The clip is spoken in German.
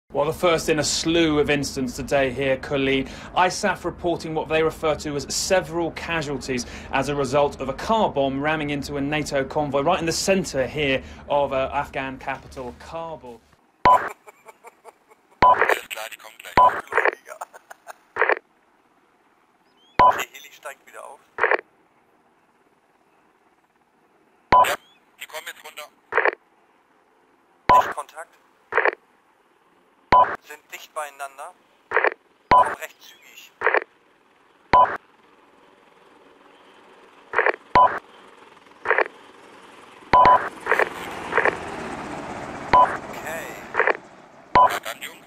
Well, the first in a slew of incidents today here, Khalid. ISAF reporting what they refer to as several casualties as a result of a car bomb ramming into a NATO convoy right in the centre here of Afghan capital, Kabul. Alles klar, die kommen gleich. Okay, Heli steigt wieder auf. Ja, die kommen jetzt runter. Lichtkontakt. Sind dicht beieinander. Kommen recht zügig. Okay. Na dann, Jungs.